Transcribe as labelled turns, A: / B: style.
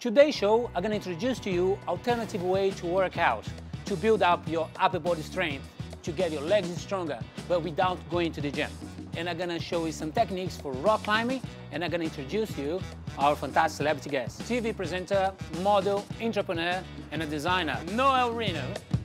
A: Today's show, I'm going to introduce to you alternative way to work out, to build up your upper body strength, to get your legs stronger, but without going to the gym. And I'm going to show you some techniques for rock climbing, and I'm going to introduce you our fantastic celebrity guest, TV presenter, model, entrepreneur, and a designer, Noelle Reno.